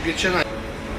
geçen ay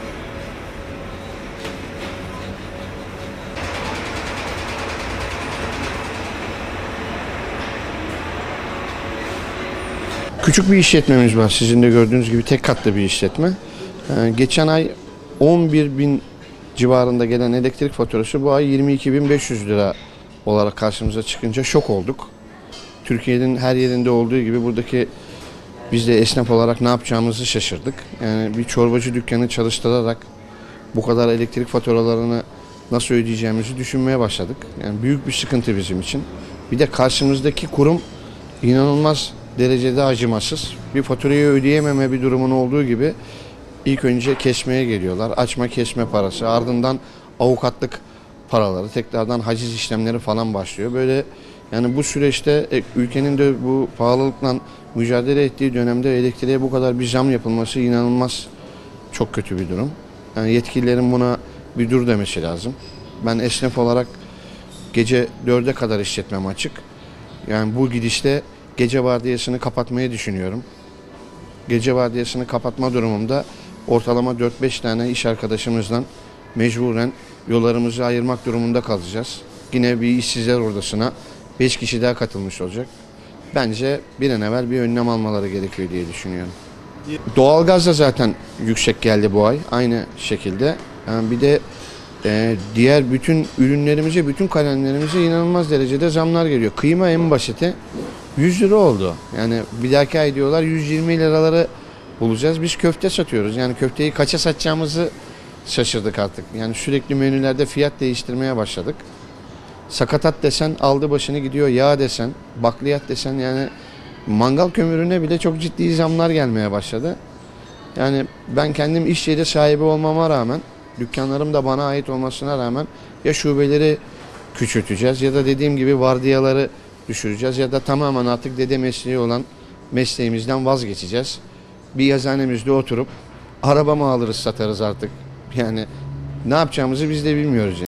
küçük bir işletmemiz var. Sizin de gördüğünüz gibi tek katlı bir işletme. Geçen ay 11.000 civarında gelen elektrik faturası bu ay 22.500 lira olarak karşımıza çıkınca şok olduk. Türkiye'nin her yerinde olduğu gibi buradaki biz de esnaf olarak ne yapacağımızı şaşırdık. Yani bir çorbacı dükkanı çalıştırarak bu kadar elektrik faturalarını nasıl ödeyeceğimizi düşünmeye başladık. Yani büyük bir sıkıntı bizim için. Bir de karşımızdaki kurum inanılmaz derecede acımasız. Bir faturayı ödeyememe bir durumun olduğu gibi ilk önce kesmeye geliyorlar. Açma kesme parası, ardından avukatlık paraları, tekrardan haciz işlemleri falan başlıyor. Böyle yani bu süreçte ülkenin de bu pahalılıkla mücadele ettiği dönemde elektriğe bu kadar bir zam yapılması inanılmaz çok kötü bir durum. Yani yetkililerin buna bir dur demesi lazım. Ben esnaf olarak gece 4'e kadar işletmem açık. Yani bu gidişte gece vardiyasını kapatmayı düşünüyorum. Gece vardiyasını kapatma durumunda ortalama 4-5 tane iş arkadaşımızla mecburen yollarımızı ayırmak durumunda kalacağız. Yine bir işsizler ordusuna 5 kişi daha katılmış olacak. Bence bir an evvel bir önlem almaları gerekiyor diye düşünüyorum. Doğalgaz da zaten yüksek geldi bu ay aynı şekilde. Yani bir de diğer bütün ürünlerimize, bütün kalemlerimize inanılmaz derecede zamlar geliyor. Kıyma en basiti 100 lira oldu. Yani bir dahaki ay diyorlar 120 liraları bulacağız. Biz köfte satıyoruz. Yani köfteyi kaça satacağımızı şaşırdık artık. Yani sürekli menülerde fiyat değiştirmeye başladık. Sakatat desen aldı başını gidiyor. Yağ desen, bakliyat desen yani mangal kömürüne bile çok ciddi zamlar gelmeye başladı. Yani ben kendim iş yeri sahibi olmama rağmen, dükkanlarım da bana ait olmasına rağmen ya şubeleri küçülteceğiz ya da dediğim gibi vardiyaları düşüreceğiz ya da tamamen artık dede mesleği olan mesleğimizden vazgeçeceğiz. Bir yazıhanemizde oturup araba mı alırız satarız artık. Yani ne yapacağımızı biz de bilmiyoruz.